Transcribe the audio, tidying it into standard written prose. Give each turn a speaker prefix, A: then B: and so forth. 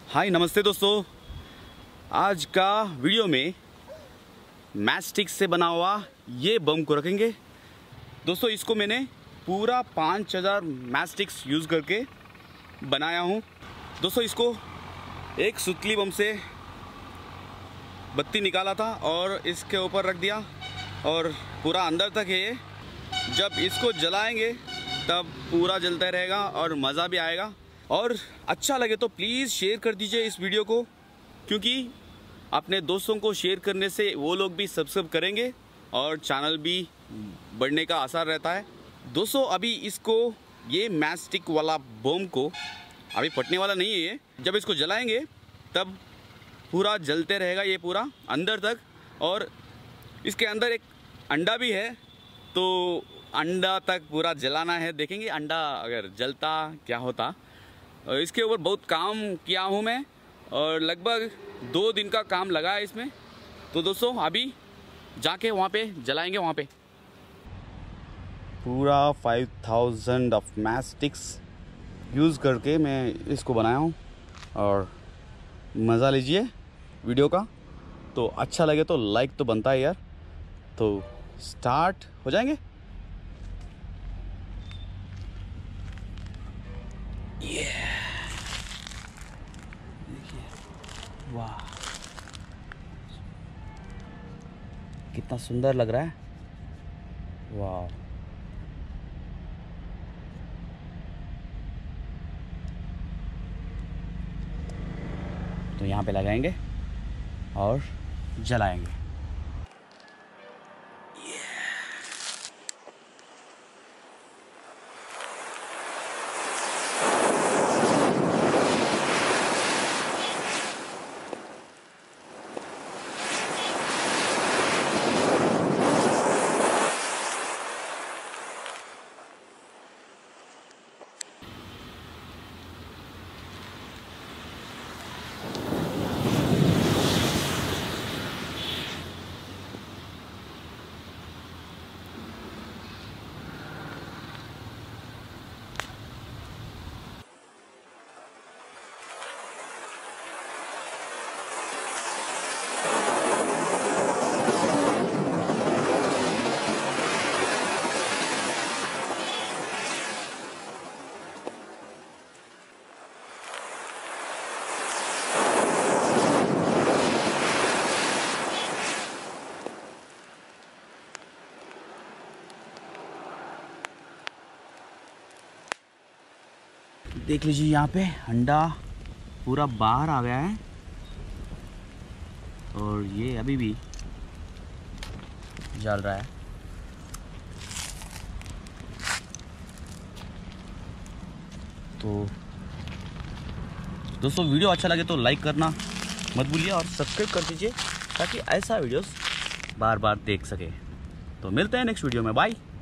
A: हाय नमस्ते दोस्तों, आज का वीडियो में मैचस्टिक से बना हुआ ये बम को रखेंगे। दोस्तों इसको मैंने पूरा 5000 मैचस्टिक्स यूज़ करके बनाया हूँ। दोस्तों इसको एक सुतली बम से बत्ती निकाला था और इसके ऊपर रख दिया और पूरा अंदर तक है ये। जब इसको जलाएंगे तब पूरा जलता रहेगा और मज़ा भी आएगा। और अच्छा लगे तो प्लीज़ शेयर कर दीजिए इस वीडियो को, क्योंकि अपने दोस्तों को शेयर करने से वो लोग भी सब्सक्राइब करेंगे और चैनल भी बढ़ने का आसार रहता है। दोस्तों अभी इसको ये मैचस्टिक वाला बम को अभी फटने वाला नहीं है ये। जब इसको जलाएंगे तब पूरा जलते रहेगा ये पूरा अंदर तक। और इसके अंदर एक अंडा भी है, तो अंडा तक पूरा जलाना है। देखेंगे अंडा अगर जलता क्या होता। और इसके ऊपर बहुत काम किया हूँ मैं और लगभग 2 दिन का काम लगा है इसमें। तो दोस्तों अभी जाके वहाँ पे जलाएंगे। वहाँ पे पूरा 5000 ऑफ मैचस्टिक्स यूज़ करके मैं इसको बनाया हूँ और मज़ा लीजिए वीडियो का। तो अच्छा लगे तो लाइक तो बनता है यार। तो स्टार्ट हो जाएंगे। देखिए वाह, कितना सुंदर लग रहा है। वाह, तो यहाँ पे लगाएंगे और जलाएंगे। देख लीजिए यहाँ पे अंडा पूरा बाहर आ गया है और ये अभी भी जल रहा है। तो दोस्तों वीडियो अच्छा लगे तो लाइक करना मत भूलिए और सब्सक्राइब कर दीजिए ताकि ऐसा वीडियोस बार बार देख सके। तो मिलते हैं नेक्स्ट वीडियो में। बाय।